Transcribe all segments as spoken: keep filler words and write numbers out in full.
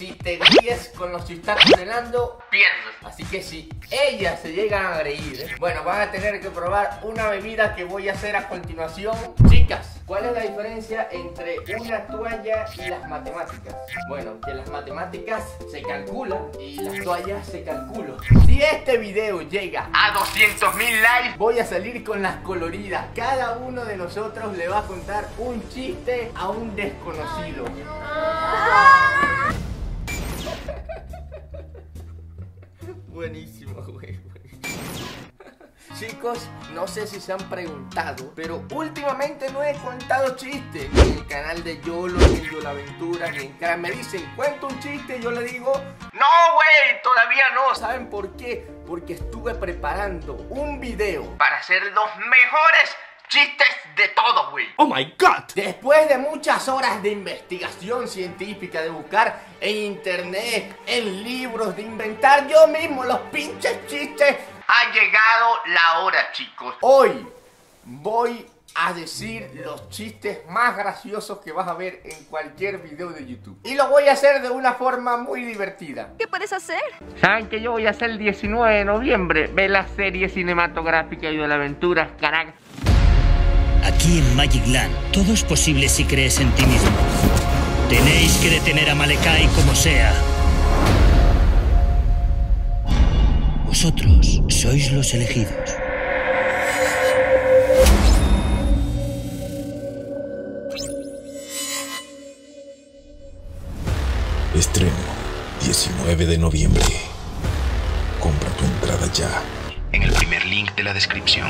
si te ríes con los chistacos de Nando, pierdes. Así que si ellas se llegan a reír, bueno, van a tener que probar una bebida que voy a hacer a continuación. Chicas, ¿cuál es la diferencia entre una toalla y las matemáticas? Bueno, que las matemáticas se calculan y las toallas se calculan. Si este video llega a doscientos mil likes, voy a salir con las coloridas. Cada uno de nosotros le va a contar un chiste a un desconocido. Buenísimo, güey. Chicos, no sé si se han preguntado, pero últimamente no he contado chistes. Ni en el canal de Yolo, ni en Yolaventura, ni en Crack. Me dicen, cuento un chiste y yo le digo, no, güey, todavía no. ¿Saben por qué? Porque estuve preparando un video para hacer los mejores chistes de todo, güey. Oh my god. Después de muchas horas de investigación científica, de buscar en internet, en libros, de inventar yo mismo los pinches chistes, ha llegado la hora, chicos. Hoy voy a decir los chistes más graciosos que vas a ver en cualquier video de YouTube. Y lo voy a hacer de una forma muy divertida. ¿Qué puedes hacer? ¿Saben que yo voy a hacer el diecinueve de noviembre? Ve la serie cinematográfica y de la aventura, carajo. Aquí en Magic Land, todo es posible si crees en ti mismo. Tenéis que detener a Malekai como sea. Vosotros sois los elegidos. Estreno diecinueve de noviembre. Compra tu entrada ya en el primer link de la descripción.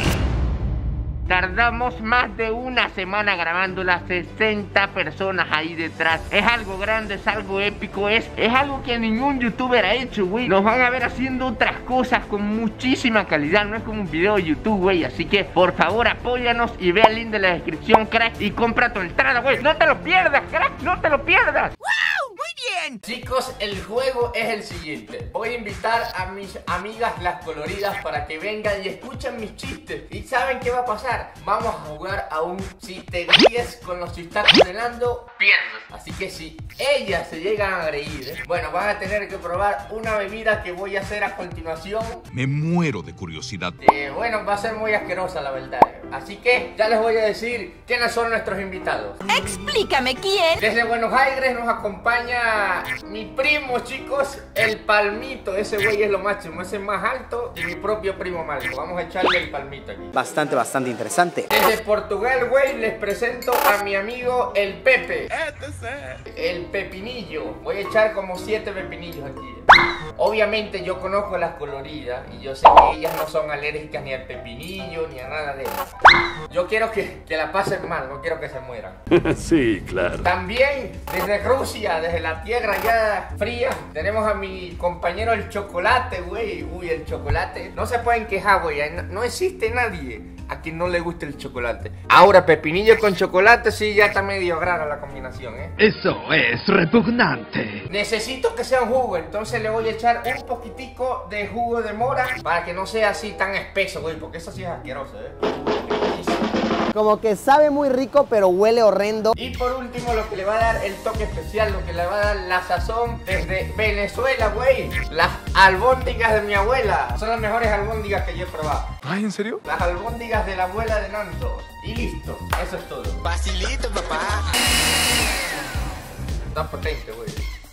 Tardamos más de una semana grabando las sesenta personas ahí detrás. Es algo grande, es algo épico, es, es algo que ningún youtuber ha hecho, güey. Nos van a ver haciendo otras cosas con muchísima calidad. No es como un video de YouTube, güey. Así que, por favor, apóyanos y ve el link de la descripción, crack. Y compra tu entrada, güey. No te lo pierdas, crack. No te lo pierdas. Chicos, el juego es el siguiente. Voy a invitar a mis amigas las coloridas para que vengan y escuchen mis chistes. ¿Y saben qué va a pasar? Vamos a jugar a un si te ríes con los chistacos de Nando, pierdes. Así que si ellas se llegan a reír, bueno, van a tener que probar una bebida que voy a hacer a continuación. Me muero de curiosidad. Eh, bueno, va a ser muy asquerosa, la verdad. Así que ya les voy a decir quiénes son nuestros invitados. Explícame quién. Desde Buenos Aires nos acompaña mi primo, chicos, el Palmito. Ese güey es lo máximo, ese es más alto que mi propio primo Marco. Vamos a echarle el palmito aquí. Bastante, bastante interesante. Desde Portugal, güey, les presento a mi amigo el Pepe. El Pepinillo. Voy a echar como siete pepinillos aquí. Obviamente yo conozco las coloridas y yo sé que ellas no son alérgicas ni al pepinillo ni a nada de eso. Yo quiero que, que la pasen mal, no quiero que se mueran. Sí, claro. También desde Rusia, desde la tierra ya fría, tenemos a mi compañero el Chocolate, güey. Uy, el Chocolate. No se pueden quejar, güey. No, no existe nadie a quien no le guste el chocolate. Ahora, pepinillo con chocolate sí ya está medio rara la combinación, ¿eh? Eso es repugnante. Necesito que sea un jugo, entonces le voy a echar un poquitico de jugo de mora para que no sea así tan espeso, güey, porque eso sí es asqueroso, ¿eh? Como que sabe muy rico, pero huele horrendo. Y por último, lo que le va a dar el toque especial, lo que le va a dar la sazón desde Venezuela, güey. Las albóndigas de mi abuela. Son las mejores albóndigas que yo he probado. Ay, ¿en serio? Las albóndigas de la abuela de Nando. Y listo, eso es todo. Facilito, papá. Está potente, güey.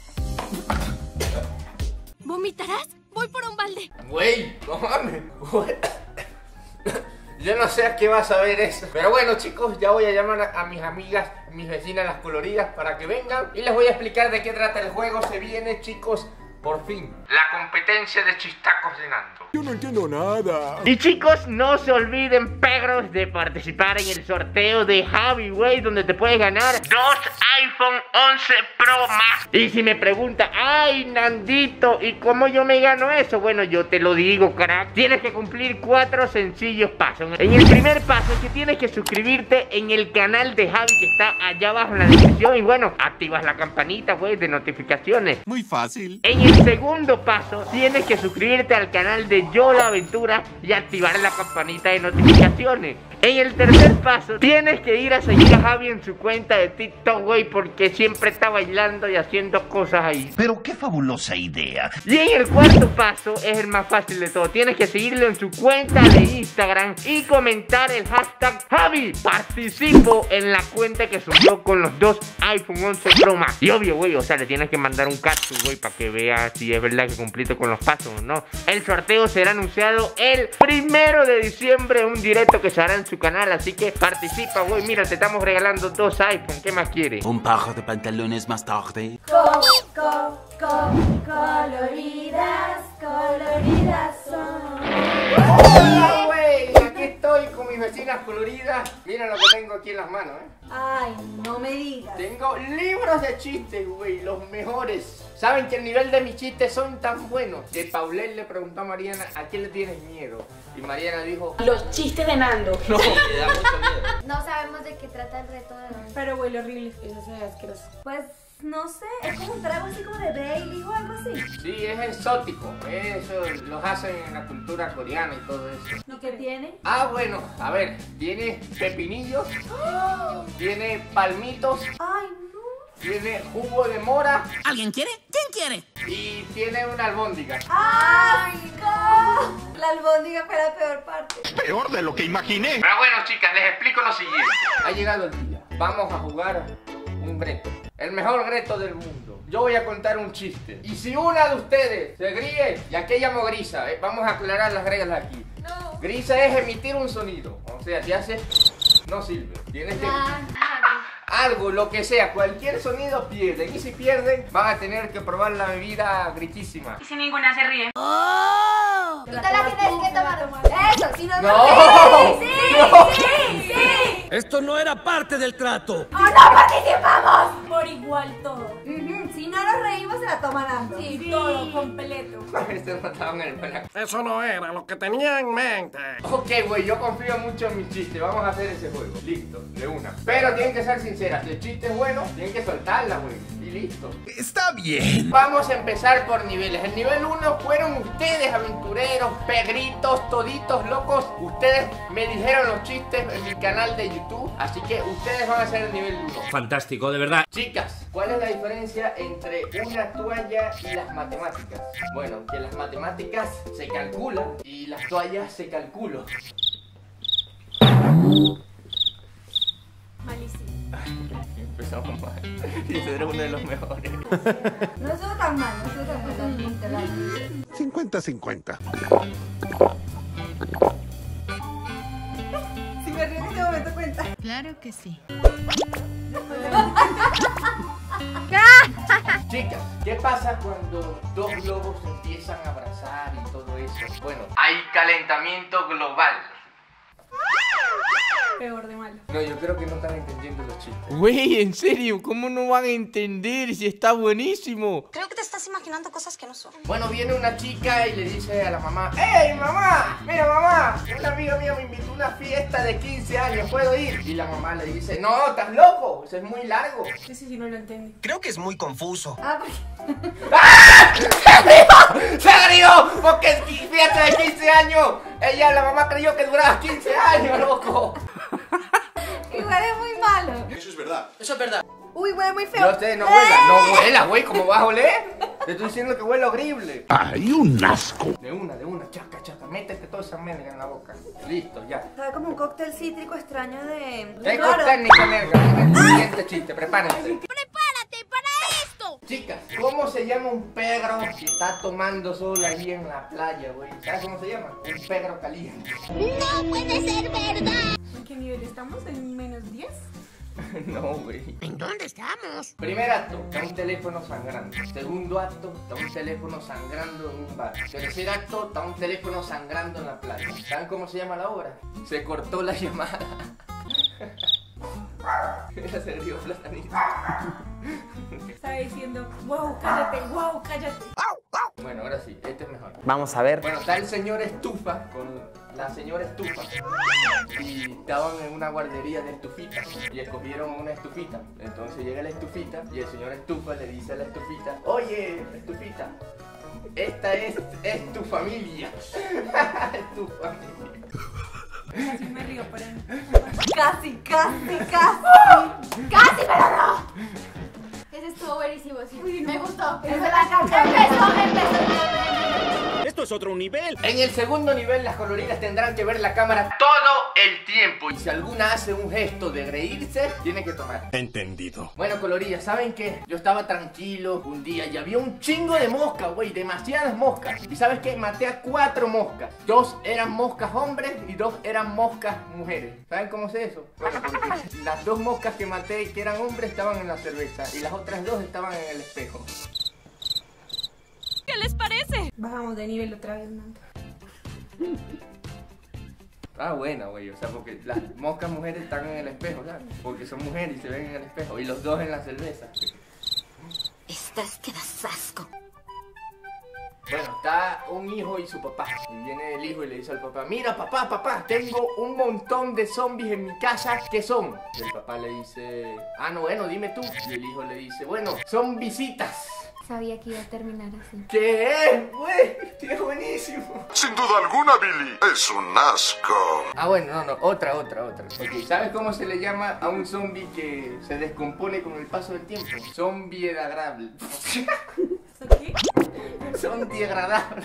¿Vomitarás? Voy por un balde. Güey, no mames. Güey. Yo no sé a qué vas a ver eso. Pero bueno, chicos, ya voy a llamar a, a mis amigas, mis vecinas las coloridas para que vengan. Y les voy a explicar de qué trata el juego. Se viene, chicos, por fin la competencia de chistacos de Nando. Yo no entiendo nada. Y chicos, no se olviden, perros, de participar en el sorteo de Javi, güey, donde te puedes ganar dos iPhone once Pro Max. Y si me preguntan, ay, Nandito, ¿y cómo yo me gano eso? Bueno, yo te lo digo, crack. Tienes que cumplir cuatro sencillos pasos. En el primer paso es que tienes que suscribirte en el canal de Javi, que está allá abajo en la descripción. Y bueno, activas la campanita, güey, de notificaciones. Muy fácil. En el segundo paso, tienes que suscribirte al canal de Yo La Aventura y activar la campanita de notificaciones. En el tercer paso, tienes que ir a seguir a Javi en su cuenta de TikTok, güey, porque siempre está bailando y haciendo cosas ahí. Pero qué fabulosa idea. Y en el cuarto paso, es el más fácil de todo, tienes que seguirlo en su cuenta de Instagram y comentar el hashtag Javi participo en la cuenta que subió con los dos iPhone once Pro Max. Y obvio, güey, o sea, le tienes que mandar un capture, güey, para que vea si es verdad que cumpliste con los pasos o no. El sorteo será anunciado el primero de diciembre, un directo que se hará en su canal, así que participa, güey. Mira, te estamos regalando dos iPhone, ¿qué más quieres? Un par de pantalones más tarde. Co, co, co, coloridas, coloridas son. Hola, güey, aquí estoy con mis vecinas coloridas. Mira lo que tengo aquí en las manos, ¿eh? Ay, no me digas. Tengo libros de chistes, güey, los mejores. Saben que el nivel de mis chistes son tan buenos que Paulette le preguntó a Mariana ¿a quién le tienes miedo? Y Mariana dijo los chistes de Nando. no, me da mucho miedo. No sabemos de qué trata el reto de hoy. Pero huele horrible, eso se ve asqueroso. Pues no sé, es como un trago así como de Bailey o algo así. Sí, es exótico, eso los hacen en la cultura coreana y todo eso. ¿Y qué tiene? Ah, bueno, a ver, tiene pepinillos, ¡Oh! tiene palmitos, Ay, no. tiene jugo de mora ¿Alguien quiere? ¿Quién quiere? y tiene una albóndiga. ¡Ay, no! La albóndiga fue la peor parte. Peor de lo que imaginé. Pero bueno, chicas, les explico lo siguiente. Ha llegado el día, vamos a jugar un reto. El mejor reto del mundo. Yo voy a contar un chiste. Y si una de ustedes se ríe, y aquí llamo Grisa, ¿eh? Vamos a aclarar las reglas aquí. No. Grisa es emitir un sonido. O sea, si hace, no sirve. Tienes que... Ah, algo, lo que sea, cualquier sonido pierden. Y si pierden, van a tener que probar la bebida gritísima. Y si ninguna se ríe. Tú te la tienes que tomar. Eso, si no, ¡No! Sí, sí, sí, sí. Esto no era parte del trato. ¡O no participamos! Por igual todo. Ujú, si no nos reímos, se la toman Nando. Sí, todo completo. Se mataban el plan. Eso no era lo que tenía en mente. Ok, güey, yo confío mucho en mis chistes. Vamos a hacer ese juego. Listo, de una. Pero tienen que ser sinceras. Si el chiste es bueno, tienen que soltarla, güey. Y listo. Está bien. Vamos a empezar por niveles. El nivel uno fueron ustedes, aventureros, pegritos, toditos locos. Ustedes me dijeron los chistes en mi canal de YouTube. Así que ustedes van a ser el nivel uno. Fantástico, de verdad. Chicas, ¿cuál es la diferencia entre una toalla y las matemáticas? Bueno, que las matemáticas se calculan y las toallas se calculan. Malísimo. Empezamos mal. Y ese era uno de los mejores. No estuvo tan mal, no estuvo tan mal, literal. cincuenta cincuenta. Si me río en este momento cuenta. Claro que sí. Chicas, ¿qué pasa cuando dos globos se empiezan a abrazar y todo eso? Bueno, hay calentamiento global. Peor de malo. No, yo creo que no están entendiendo los chistes. Güey, en serio, ¿cómo no van a entender si está buenísimo? Creo que te estás imaginando cosas que no son. Bueno, viene una chica y le dice a la mamá: ¡Ey, mamá! Mira, mamá, un amigo mío me invitó a una fiesta de quince años, ¿puedo ir? Y la mamá le dice: no, ¿estás loco? Eso es muy largo. Ese sí no lo entendí. Creo que es muy confuso. Ah, porque... ¡Ah! ¡Se rió! ¡Se rió! Porque fiesta de quince años. Ella, la mamá creyó que duraba quince años, loco. Igual es muy malo. Eso es verdad. Eso es verdad. Uy, huele muy feo. No sé, no huela, no huela, güey, ¿cómo vas a oler? Te estoy diciendo que huele horrible. Hay un asco. De una, de una, chaca, chaca, métete toda esa merga en la boca. Listo, ya. Sabe como un cóctel cítrico extraño de... ¿Qué Claro. cóctel ni qué merga? El siguiente chiste, prepárense. ¡Prepárate para esto! Chicas, ¿cómo se llama un pegro que está tomando sol ahí en la playa, güey? ¿Sabes cómo se llama? Un pegro caliente. ¡No puede ser verdad! ¿En qué nivel estamos? ¿En menos diez? No, güey. ¿En dónde estamos? Primer acto, está un teléfono sangrando. Segundo acto, está un teléfono sangrando en un bar. Tercer acto, está un teléfono sangrando en la playa. ¿Saben cómo se llama la obra? Se cortó la llamada. Ella se rió platanito. Estaba diciendo, wow, cállate, wow, cállate. Bueno, ahora sí, este es mejor. Vamos a ver. Bueno, está el señor Estufa con la señora Estufa. Y estaban en una guardería de estufitas. Y escogieron una estufita. Entonces llega la estufita y el señor Estufa le dice a la estufita: oye, Estufita, esta es, es tu familia. Es tu familia. Casi me río, pero no. Casi, casi, casi. ¡Casi, pero no! Ese estuvo buenísimo, sí. Uy, no. Me gustó. Esa es la canción. Empezó, empezó. Esto es otro nivel. En el segundo nivel las coloridas tendrán que ver la cámara todo el tiempo. Y si alguna hace un gesto de reírse, tiene que tomar. Entendido. Bueno, coloridas, ¿saben qué? Yo estaba tranquilo un día y había un chingo de moscas, güey, demasiadas moscas. ¿Y sabes qué? Maté a cuatro moscas. Dos eran moscas hombres y dos eran moscas mujeres. ¿Saben cómo sé eso? Bueno, porque las dos moscas que maté que eran hombres estaban en la cerveza y las otras dos estaban en el espejo. ¿Qué les parece? Bajamos de nivel otra vez, Nando. Ah, buena, güey, o sea, porque las moscas mujeres están en el espejo, ¿sabes? Porque son mujeres y se ven en el espejo. Y los dos en la cerveza. Estás que das asco. Bueno, está un hijo y su papá. Y viene el hijo y le dice al papá: mira, papá, papá, tengo un montón de zombies en mi casa. ¿Qué son? Y el papá le dice: ah, no, bueno, dime tú. Y el hijo le dice: bueno, son visitas. Sabía que iba a terminar así. ¿Qué es, güey? ¡Qué buenísimo! Sin duda alguna, Billy, es un asco. Ah, bueno, no, no, otra, otra, otra. Ok, ¿sabes cómo se le llama a un zombie que se descompone con el paso del tiempo? Zombie degradable. ¿Qué? Zombie degradable.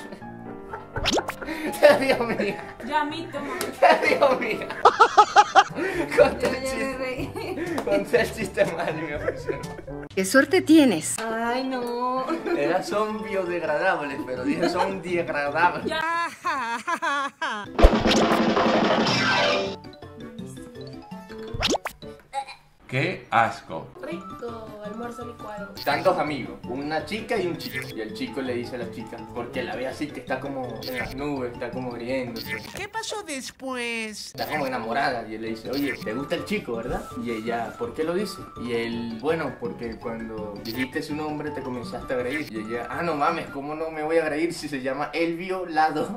Dios mío. Ya a mí, toma. Dios mío. Conté el Yo ya me chiste. reí. Conté el chiste mal y me funcionó. ¡Qué suerte tienes! Ay, no. Era son biodegradables, pero dije son degradables. ¡Qué asco! Rico, almuerzo licuado. Están dos amigos, una chica y un chico. Y el chico le dice a la chica, porque la ve así que está como en las nubes, está como riéndose. ¿Qué pasó después? Está como enamorada y él le dice: oye, ¿te gusta el chico, verdad? Y ella: ¿por qué lo dice? Y él: bueno, porque cuando dijiste su nombre te comenzaste a reír. Y ella: ah, no mames, ¿cómo no me voy a reír si se llama El Violado?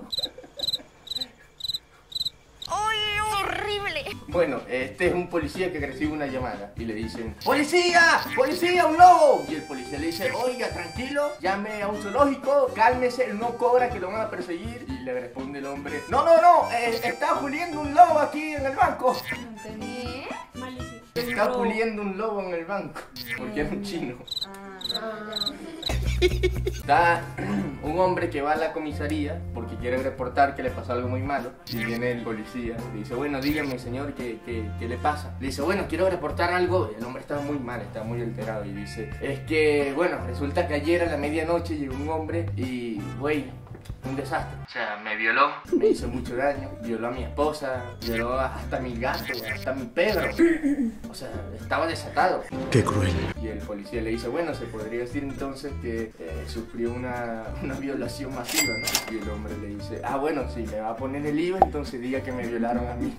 ¡Horrible! Bueno, este es un policía que recibe una llamada y le dicen: ¡policía! ¡Policía, un lobo! Y el policía le dice: oiga, tranquilo, llame a un zoológico, cálmese, él no cobra, que lo van a perseguir. Y le responde el hombre: no, no, no, eh, está puliendo un lobo aquí en el banco. No entendí. Malísimo. Está puliendo un lobo en el banco, porque es un chino. Está un hombre que va a la comisaría porque quiere reportar que le pasó algo muy malo. Y viene el policía, le dice: bueno, dígame, señor, ¿qué, qué, qué le pasa? Le dice: bueno, quiero reportar algo. El hombre estaba muy mal, estaba muy alterado. Y dice: es que, bueno, resulta que ayer a la medianoche llegó un hombre y, güey, un desastre. O sea, me violó, me hizo mucho daño, violó a mi esposa, violó hasta a mi gato, hasta a mi Pedro. O sea, estaba desatado. Qué cruel. Y el policía le dice: bueno, se podría decir entonces que eh, sufrió una, una violación masiva, ¿no? Y el hombre le dice: ah, bueno, si me va a poner el I V A, entonces diga que me violaron a mí.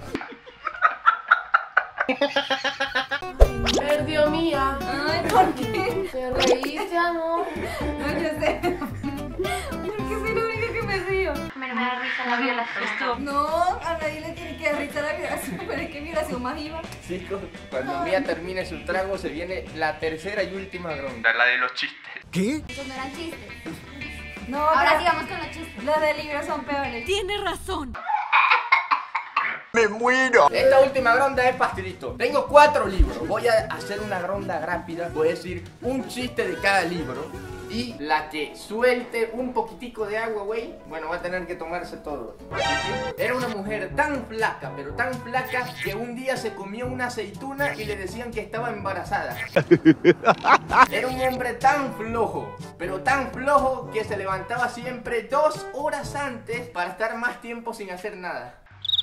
Perdió mía. Ay, ¿por qué? Te reíste, amor. No, yo sé. Porque soy la única que me río. Me da risa la violación. No, a nadie le tiene que dar risa la violación, pero es que violación más viva. Chicos, cuando Mía termine su trago se viene la tercera y última ronda, la de los chistes. ¿Qué? Esos no eran chistes. No, Ahora pero sí vamos con los chistes. los de libros son peores. Tiene razón. ¡Me muero! Esta última ronda es pastelito. Tengo cuatro libros. Voy a hacer una ronda rápida. Voy a decir un chiste de cada libro. Y la que suelte un poquitico de agua, güey, bueno, va a tener que tomarse todo. Era una mujer tan flaca, pero tan flaca, que un día se comió una aceituna y le decían que estaba embarazada. Era un hombre tan flojo, pero tan flojo, que se levantaba siempre dos horas antes para estar más tiempo sin hacer nada.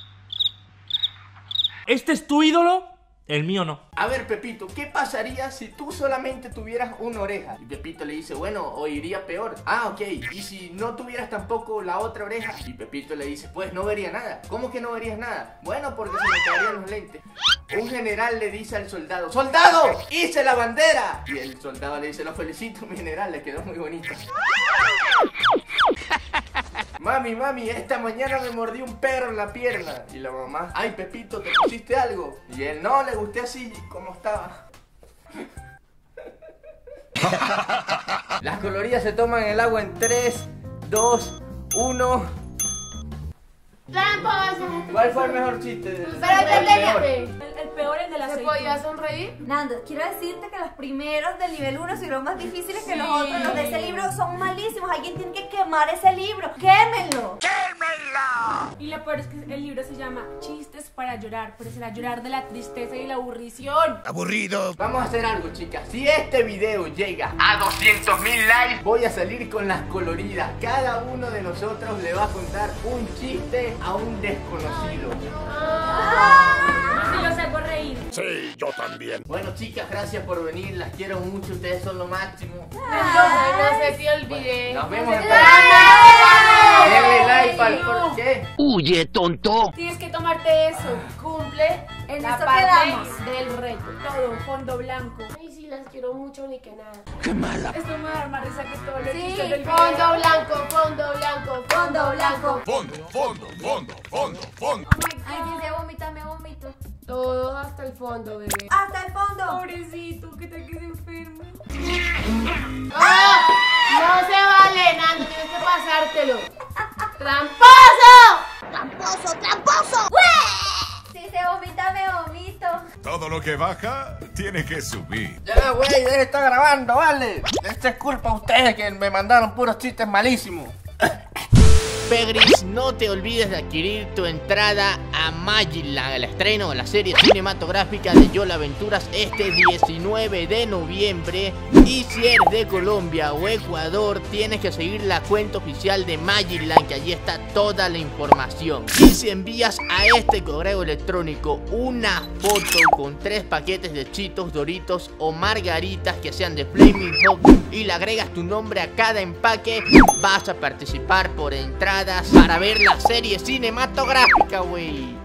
¿Este es tu ídolo? El mío no. A ver, Pepito, ¿qué pasaría si tú solamente tuvieras una oreja? Y Pepito le dice: bueno, oiría peor. Ah, ok. ¿Y si no tuvieras tampoco la otra oreja? Y Pepito le dice: pues no vería nada. ¿Cómo que no verías nada? Bueno, porque se me caerían los lentes. Un general le dice al soldado: ¡soldado! ¡Hice la bandera! Y el soldado le dice: lo felicito, mi general, le quedó muy bonito. Mami, mami, esta mañana me mordí un perro en la pierna. Y la mamá: ay, Pepito, ¿te pusiste algo? Y él: no, le gusté así como estaba. Las coloridas se toman el agua en tres, dos, uno. ¡Tramposa! ¿Cuál fue el mejor chiste? Pero entendete. El, el peor es el de la ¿Se aceite. podía sonreír? Nando, quiero decirte que los primeros del nivel uno son los más difíciles que Sí. los otros. Los de ese libro son malísimos. Alguien tiene que quemar ese libro. ¡Quémenlo! Y lo peor es que el libro se llama Chistes para llorar, pero será llorar de la tristeza y la aburrición. Aburrido. Vamos a hacer algo, chicas. Si este video llega a doscientos mil likes, voy a salir con las coloridas. Cada uno de nosotros le va a contar un chiste a un desconocido. Si los hago reír. Sí, yo también. Bueno, chicas, gracias por venir. Las quiero mucho. Ustedes son lo máximo. Ay, no se te olvide. Nos vemos en ¡Ay! Denle like para el por qué. Huye, tonto. Tienes que tomarte eso. Cumple En la eso parte quedamos. del reto. Todo, fondo blanco. Ay, sí, las quiero mucho ni que nada. Qué mala. Esto me va a dar más risa que todo lo Sí, que del video. fondo blanco, fondo blanco, fondo blanco. Fondo, fondo, fondo, fondo, fondo. Ay, si se vomita, me vomito. Todo hasta el fondo, bebé. ¡Hasta el fondo! Pobrecito, ¿qué tal que se enferma? ¡Ah! No se vale, Nando, tienes que pasártelo. ¡Tramposo! ¡Tramposo, tramposo! Si se vomita, me vomito. Todo lo que baja tiene que subir. Ya, güey, deje de estar grabando, ¿vale? Esta es culpa de ustedes que me mandaron puros chistes malísimos. Pegris, no te olvides de adquirir tu entrada a Magicland, el estreno de la serie cinematográfica de Yola Aventuras este diecinueve de noviembre. Y si eres de Colombia o Ecuador, tienes que seguir la cuenta oficial de Magicland, que allí está toda la información. Y si envías a este correo electrónico una foto con tres paquetes de Cheetos, Doritos o Margaritas que sean de Flaming Hot y le agregas tu nombre a cada empaque, vas a participar por entrada para ver la serie cinematográfica, güey.